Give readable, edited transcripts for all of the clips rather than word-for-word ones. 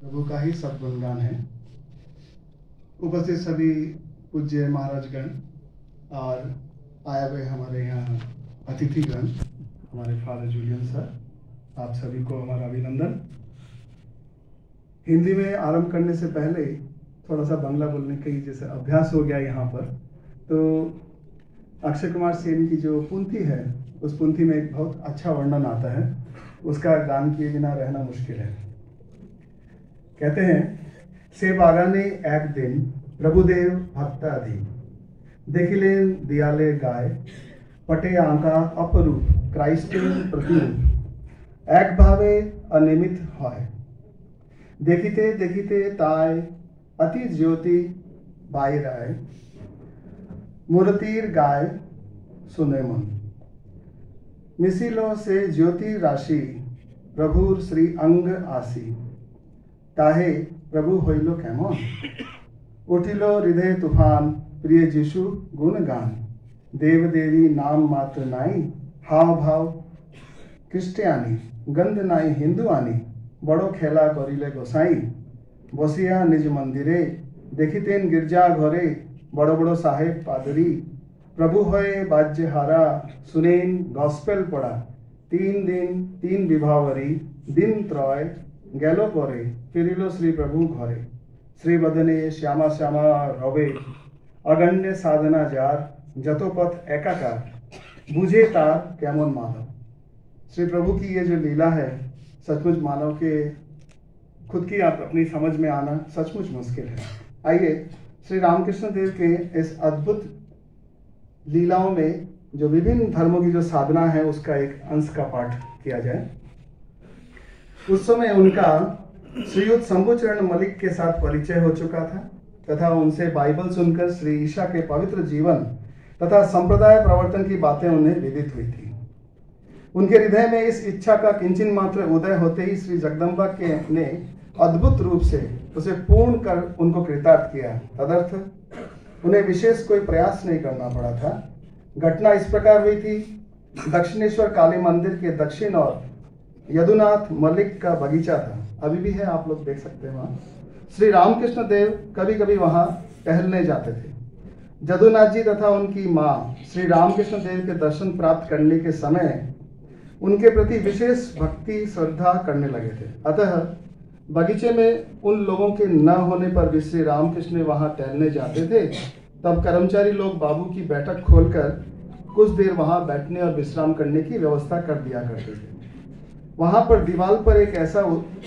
प्रभु का ही सब गुणगान है। उपस्थित सभी पूज्य महाराजगण और आए हुए हमारे यहाँ अतिथिगण, हमारे फादर जूलियन सर, आप सभी को हमारा अभिनंदन। हिंदी में आरंभ करने से पहले थोड़ा सा बांग्ला बोलने का जैसे अभ्यास हो गया यहाँ पर, तो अक्षय कुमार सेन की जो पुंथी है उस पुंथी में एक बहुत अच्छा वर्णन आता है, उसका गान किए बिना रहना मुश्किल है। कहते हैं, से बागाने एक दिन प्रभुदेव भक्ताधि देखिलेन दियाले गाय पटे आंका अपरूप क्राइस्टेन प्रतिरूप एक भावे अनिमित হয় देखिते देखिते ताय अति ज्योति बायराय मूर्तिर गाय सुने मन मिसिलो से ज्योति राशि प्रभुर श्री अंग आसी ताहे प्रभु হইল কেমন उठिल हृदय तूफान प्रिय যিশু गुणगान देव देवी नाम मात्र नाई हाव भाव क्रिस्टियानी गंध नाई हिंदू आनी बड़ो खेला करिले गोसाई बसिया निज मंदिरे देखितेन गिरजा घरे बड़ो बड़ो साहेब पादरी प्रभु हये बाज्य हारा सुनेन गॉस्पेल पड़ा 3 दिन 3 विभावरी दिन त्रय गेलो परे फिरिलो श्री प्रभु घरे श्री बदने श्यामा श्यामा रवे अगण्य साधना जार जतोपथ एकाकार बुझे तार कैमन मानव। श्री प्रभु की ये जो लीला है, सचमुच मानव के खुद की आप अपनी समझ में आना सचमुच मुश्किल है। आइए श्री रामकृष्ण देव के इस अद्भुत लीलाओं में जो विभिन्न धर्मों की जो साधना है उसका एक अंश का पाठ किया जाए। उस समय उनका श्रीयुत शंभुचरण मलिक के साथ परिचय हो चुका था तथा उनसे बाइबल सुनकर श्री ईशा के पवित्र जीवन तथा संप्रदाय प्रवर्तन की बातें उन्हें विदित हुई थी। उनके हृदय में इस इच्छा का किंचन मात्र उदय होते ही श्री जगदम्बा के ने अद्भुत रूप से उसे पूर्ण कर उनको कृतार्थ किया। तदर्थ उन्हें विशेष कोई प्रयास नहीं करना पड़ा था। घटना इस प्रकार हुई थी, दक्षिणेश्वर काली मंदिर के दक्षिण और यदुनाथ मलिक का बगीचा था, अभी भी है, आप लोग देख सकते हैं वहाँ। श्री रामकृष्ण देव कभी कभी वहाँ टहलने जाते थे। जदुनाथ जी तथा उनकी माँ श्री रामकृष्ण देव के दर्शन प्राप्त करने के समय उनके प्रति विशेष भक्ति श्रद्धा करने लगे थे। अतः बगीचे में उन लोगों के न होने पर भी श्री रामकृष्ण वहाँ टहलने जाते थे। तब कर्मचारी लोग बाबू की बैठक खोलकर कुछ देर वहाँ बैठने और विश्राम करने की व्यवस्था कर दिया करते थे। वहाँ पर दीवार पर एक ऐसा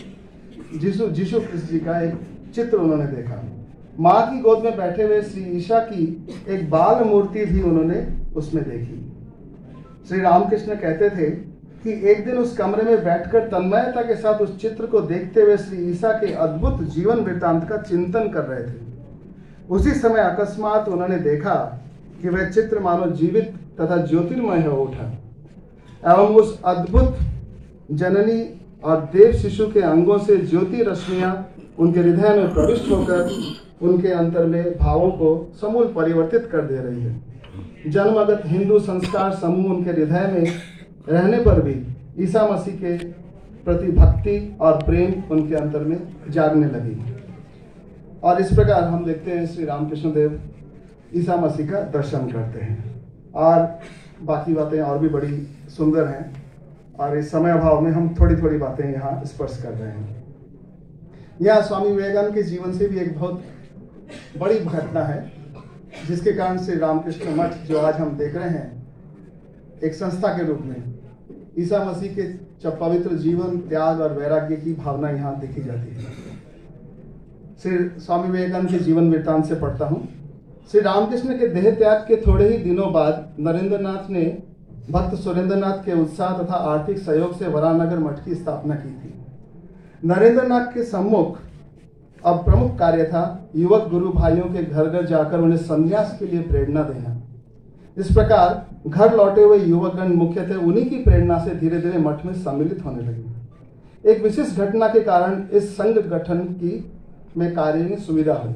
यीशु क्रिस्त जी का एक चित्र उन्होंने देखा। माँ की गोद में बैठे हुए श्री ईशा की एक बाल मूर्ति भी उन्होंने उसमें देखी। श्री रामकृष्ण कहते थे कि एक दिन उस कमरे में बैठकर तन्मयता के साथ उस चित्र को देखते हुए श्री ईशा के अद्भुत जीवन वृत्तांत का चिंतन कर रहे थे। उसी समय अकस्मात उन्होंने देखा कि वह चित्र मानो जीवित तथा ज्योतिर्मय हो उठा एवं उस अद्भुत जननी और देव शिशु के अंगों से ज्योति रश्मियां उनके हृदय में प्रविष्ट होकर उनके अंतर में भावों को समूल परिवर्तित कर दे रही है। जन्मगत हिंदू संस्कार समूह उनके हृदय में रहने पर भी ईसा मसीह के प्रति भक्ति और प्रेम उनके अंतर में जागने लगी। और इस प्रकार हम देखते हैं श्री रामकृष्ण देव ईसा मसीह का दर्शन करते हैं। और बाकी बातें और भी बड़ी सुंदर हैं और इस समय अभाव में हम थोड़ी थोड़ी बातें यहाँ स्पर्श कर रहे हैं। यह स्वामी विवेकानंद के जीवन से भी एक बहुत बड़ी घटना है जिसके कारण श्री रामकृष्ण मठ जो आज हम देख रहे हैं एक संस्था के रूप में ईसा मसीह के पवित्र जीवन, त्याग और वैराग्य की भावना यहाँ देखी जाती है। श्री स्वामी विवेकानंद के जीवन वृत्तांत से पढ़ता हूँ। श्री रामकृष्ण के देह त्याग के थोड़े ही दिनों बाद नरेंद्रनाथ ने भक्त सुरेंद्रनाथ के उत्साह तथा आर्थिक सहयोग से वरानगर मठ की स्थापना की थी। नरेंद्रनाथ के सम्मुख अब प्रमुख कार्य था युवक गुरु भाइयों के घर घर जाकर उन्हें संन्यास के लिए प्रेरणा देना। इस प्रकार घर लौटे हुए युवकगण मुख्यतः उन्हीं की प्रेरणा से धीरे धीरे मठ में सम्मिलित होने लगे। एक विशेष घटना के कारण इस संघ गठन की में कार्य में सुविधा हुई।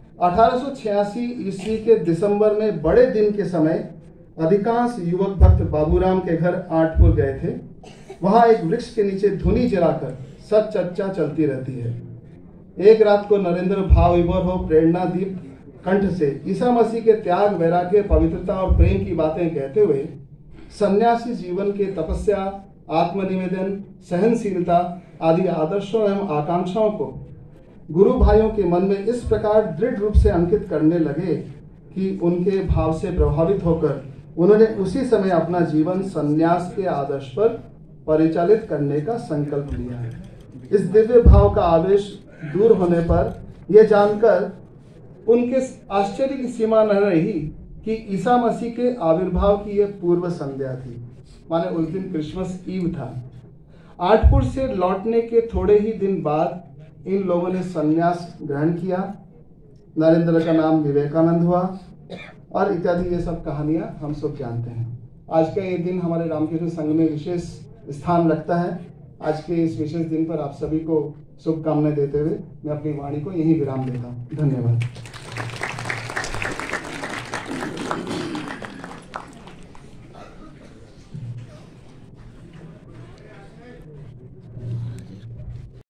1886 ईस्वी के दिसंबर में बड़े दिन के समय अधिकांश युवक भक्त बाबूराम के घर आठपुर गए थे। वहां एक वृक्ष के नीचे धुनी जलाकर सब चर्चा चलती रहती है। एक रात को नरेंद्र भाव विभोर हो प्रेरणा दीप कंठ से ईसा मसीह के त्याग, वैराग्य, पवित्रता और प्रेम की बातें कहते हुए सन्यासी जीवन के तपस्या, आत्मनिवेदन, सहनशीलता आदि आदर्शों एवं आकांक्षाओं को गुरु भाइयों के मन में इस प्रकार दृढ़ रूप से अंकित करने लगे कि उनके भाव से प्रभावित होकर उन्होंने उसी समय अपना जीवन सन्यास के आदर्श पर परिचालित करने का संकल्प लिया है। इस दिव्य भाव का आवेश दूर होने पर यह जानकर उनके आश्चर्य की सीमा न रही कि ईसा मसीह के आविर्भाव की यह पूर्व संध्या थी, माने उस दिन क्रिसमस ईव था। आठपुर से लौटने के थोड़े ही दिन बाद इन लोगों ने संन्यास ग्रहण किया। नरेंद्र का नाम विवेकानंद हुआ और इत्यादि ये सब कहानियां हम सब जानते हैं। आज का ये दिन हमारे रामकृष्ण संघ में विशेष स्थान रखता है। आज के इस विशेष दिन पर आप सभी को शुभकामनाएं देते हुए मैं अपनी वाणी को यहीं विराम देता हूँ। धन्यवाद।